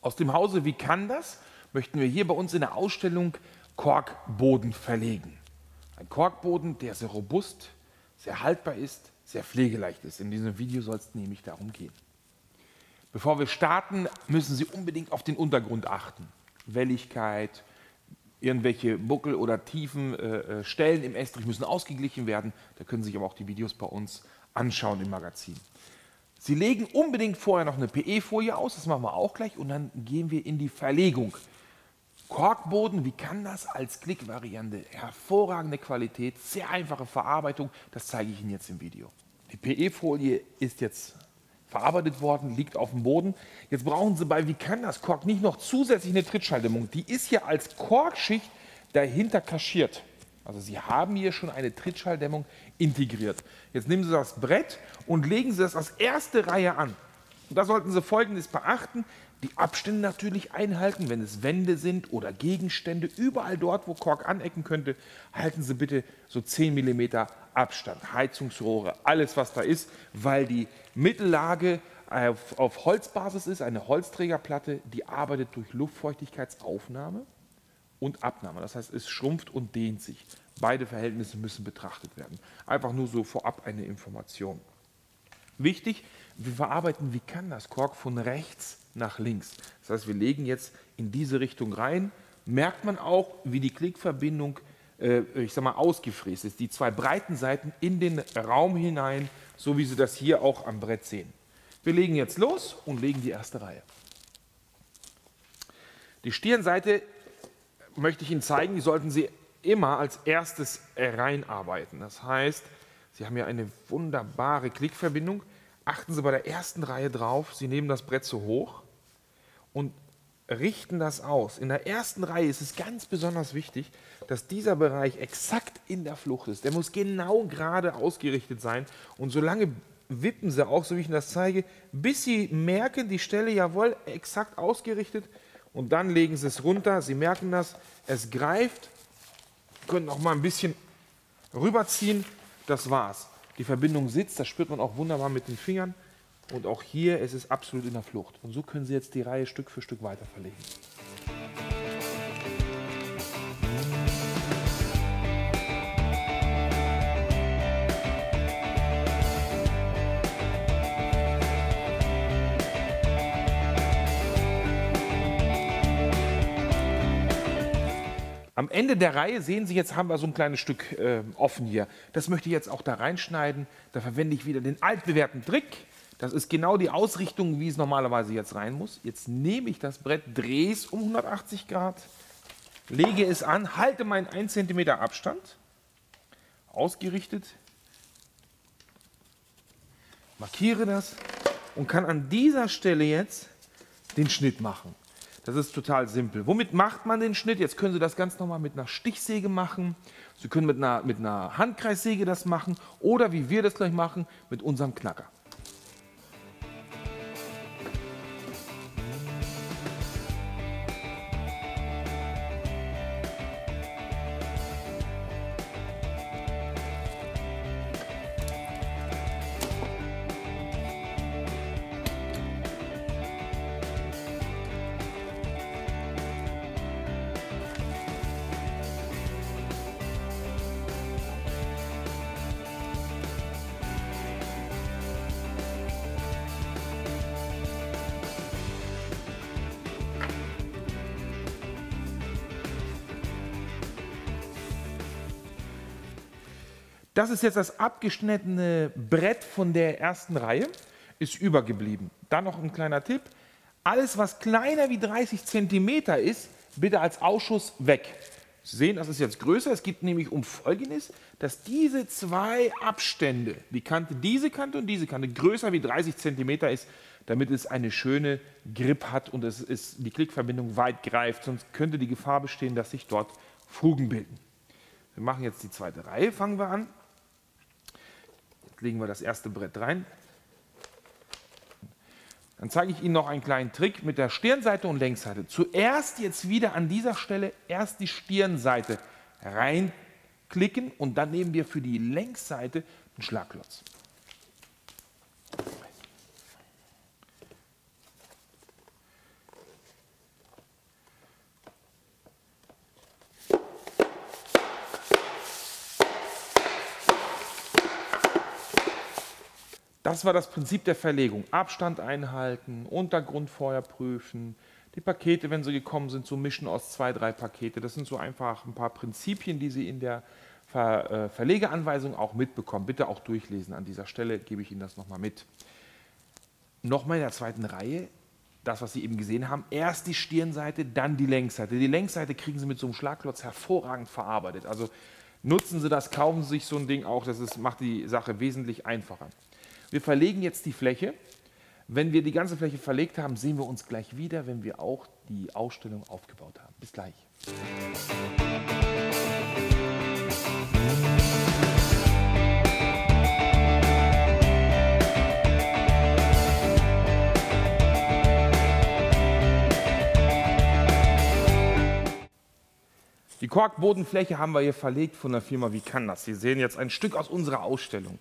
Aus dem Hause Wie kann das? Möchten wir hier bei uns in der Ausstellung Korkboden verlegen. Ein Korkboden, der sehr robust, sehr haltbar ist, sehr pflegeleicht ist. In diesem Video soll es nämlich darum gehen. Bevor wir starten, müssen Sie unbedingt auf den Untergrund achten. Welligkeit, irgendwelche Buckel oder tiefen Stellen im Estrich müssen ausgeglichen werden. Da können Sie sich aber auch die Videos bei uns anschauen im Magazin. Sie legen unbedingt vorher noch eine PE-Folie aus, das machen wir auch gleich, und dann gehen wir in die Verlegung. Korkboden, wie kann das als Klickvariante? Hervorragende Qualität, sehr einfache Verarbeitung, das zeige ich Ihnen jetzt im Video. Die PE-Folie ist jetzt verarbeitet worden, liegt auf dem Boden. Jetzt brauchen Sie bei Wie kann das Kork nicht noch zusätzlich eine Trittschalldämmung. Die ist hier als Korkschicht dahinter kaschiert. Also Sie haben hier schon eine Trittschalldämmung integriert. Jetzt nehmen Sie das Brett und legen Sie das als erste Reihe an. Und da sollten Sie Folgendes beachten: Die Abstände natürlich einhalten, wenn es Wände sind oder Gegenstände. Überall dort, wo Kork anecken könnte, halten Sie bitte so 10 mm Abstand. Heizungsrohre, alles was da ist, weil die Mittellage auf Holzbasis ist, eine Holzträgerplatte, die arbeitet durch Luftfeuchtigkeitsaufnahme und Abnahme. Das heißt, es schrumpft und dehnt sich. Beide Verhältnisse müssen betrachtet werden. Einfach nur so vorab eine Information. Wichtig, wir verarbeiten Wie kann das Kork von rechts nach links. Das heißt, wir legen jetzt in diese Richtung rein. Merkt man auch, wie die Klickverbindung ausgefräst ist. Die zwei breiten Seiten in den Raum hinein, so wie Sie das hier auch am Brett sehen. Wir legen jetzt los und legen die erste Reihe. Die Stirnseite möchte ich Ihnen zeigen, die sollten Sie immer als erstes reinarbeiten. Das heißt, Sie haben hier eine wunderbare Klickverbindung. Achten Sie bei der ersten Reihe drauf, Sie nehmen das Brett so hoch und richten das aus. In der ersten Reihe ist es ganz besonders wichtig, dass dieser Bereich exakt in der Flucht ist. Der muss genau gerade ausgerichtet sein, und solange wippen Sie auch, so wie ich Ihnen das zeige, bis Sie merken, die Stelle, jawohl, exakt ausgerichtet, und dann legen Sie es runter. Sie merken das, es greift, können auch mal ein bisschen rüberziehen, das war's. Die Verbindung sitzt, das spürt man auch wunderbar mit den Fingern. Und auch hier ist es absolut in der Flucht. Und so können Sie jetzt die Reihe Stück für Stück weiter verlegen. Am Ende der Reihe sehen Sie, jetzt haben wir so ein kleines Stück offen hier. Das möchte ich jetzt auch da reinschneiden. Da verwende ich wieder den altbewährten Trick. Das ist genau die Ausrichtung, wie es normalerweise jetzt rein muss. Jetzt nehme ich das Brett, drehe es um 180 Grad, lege es an, halte meinen 1 cm Abstand, ausgerichtet, markiere das und kann an dieser Stelle jetzt den Schnitt machen. Das ist total simpel. Womit macht man den Schnitt? Jetzt können Sie das ganz normal mit einer Stichsäge machen. Sie können mit einer Handkreissäge das machen oder, wie wir das gleich machen, mit unserem Knacker. Das ist jetzt das abgeschnittene Brett von der ersten Reihe, ist übergeblieben. Dann noch ein kleiner Tipp: Alles, was kleiner wie 30 cm ist, bitte als Ausschuss weg. Sie sehen, das ist jetzt größer. Es geht nämlich um Folgendes, dass diese zwei Abstände, diese Kante und diese Kante, größer wie 30 cm ist, damit es eine schöne Grip hat und die Klickverbindung weit greift. Sonst könnte die Gefahr bestehen, dass sich dort Fugen bilden. Wir machen jetzt die zweite Reihe, fangen wir an. Jetzt legen wir das erste Brett rein. Dann zeige ich Ihnen noch einen kleinen Trick mit der Stirnseite und Längsseite. Zuerst jetzt wieder an dieser Stelle erst die Stirnseite reinklicken und dann nehmen wir für die Längsseite einen Schlagklotz. Das war das Prinzip der Verlegung. Abstand einhalten, Untergrundfeuer prüfen, die Pakete, wenn sie gekommen sind, so mischen aus 2, 3 Pakete. Das sind so einfach ein paar Prinzipien, die Sie in der Verlegeanweisung auch mitbekommen. Bitte auch durchlesen. An dieser Stelle gebe ich Ihnen das nochmal mit. Nochmal in der zweiten Reihe, das, was Sie eben gesehen haben, erst die Stirnseite, dann die Längsseite. Die Längsseite kriegen Sie mit so einem Schlagklotz hervorragend verarbeitet. Also nutzen Sie das, kaufen Sie sich so ein Ding auch, macht die Sache wesentlich einfacher. Wir verlegen jetzt die Fläche. Wenn wir die ganze Fläche verlegt haben, sehen wir uns gleich wieder, wenn wir auch die Ausstellung aufgebaut haben. Bis gleich. Die Korkbodenfläche haben wir hier verlegt von der Firma Wie kann das? Sie sehen jetzt ein Stück aus unserer Ausstellung.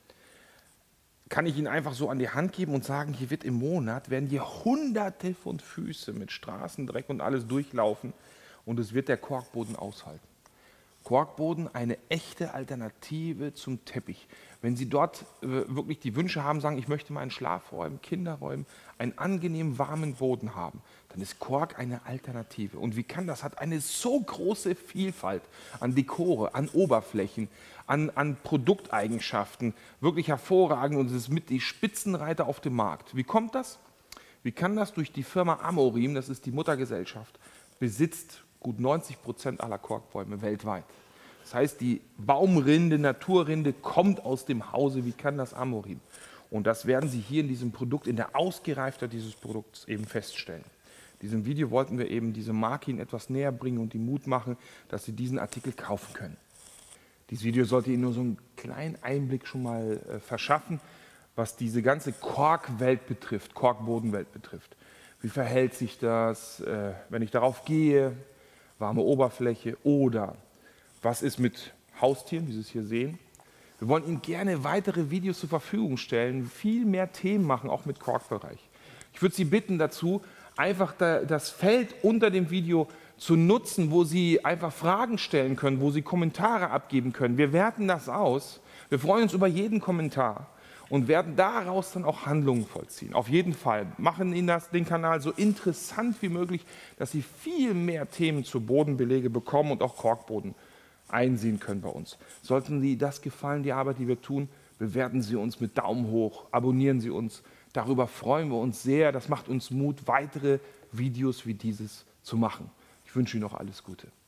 Kann ich Ihnen einfach so an die Hand geben und sagen, hier wird im Monat, werden hier hunderte von Füßen mit Straßendreck und alles durchlaufen und es wird der Korkboden aushalten. Korkboden, eine echte Alternative zum Teppich. Wenn Sie dort wirklich die Wünsche haben, sagen, ich möchte mal in Schlafräumen, Kinderräumen einen angenehmen, warmen Boden haben, dann ist Kork eine Alternative. Und Wie kann das? Hat eine so große Vielfalt an Dekore, an Oberflächen, an Produkteigenschaften, wirklich hervorragend und es ist mit die Spitzenreiter auf dem Markt. Wie kommt das? Wie kann das? Durch die Firma Amorim, das ist die Muttergesellschaft, besitzt gut 90% aller Korkbäume weltweit. Das heißt, die Baumrinde, Naturrinde kommt aus dem Hause Wie kann das Amorim. Und das werden Sie hier in diesem Produkt, in der Ausgereifter dieses Produkts eben feststellen. In diesem Video wollten wir eben diese Marke Ihnen etwas näher bringen und Ihnen Mut machen, dass Sie diesen Artikel kaufen können. Dieses Video sollte Ihnen nur so einen kleinen Einblick schon mal verschaffen, was diese ganze Korkwelt betrifft, Korkbodenwelt betrifft. Wie verhält sich das, wenn ich darauf gehe, warme Oberfläche oder was ist mit Haustieren, wie Sie es hier sehen. Wir wollen Ihnen gerne weitere Videos zur Verfügung stellen, viel mehr Themen machen, auch mit Korkbereich. Ich würde Sie bitten dazu, einfach das Feld unter dem Video zu nutzen, wo Sie einfach Fragen stellen können, wo Sie Kommentare abgeben können. Wir werten das aus. Wir freuen uns über jeden Kommentar und werden daraus dann auch Handlungen vollziehen. Auf jeden Fall machen Ihnen den Kanal so interessant wie möglich, dass Sie viel mehr Themen zu Bodenbelege bekommen und auch Korkboden einsehen können bei uns. Sollten Ihnen das gefallen, die Arbeit, die wir tun, bewerten Sie uns mit Daumen hoch, abonnieren Sie uns. Darüber freuen wir uns sehr. Das macht uns Mut, weitere Videos wie dieses zu machen. Ich wünsche Ihnen noch alles Gute.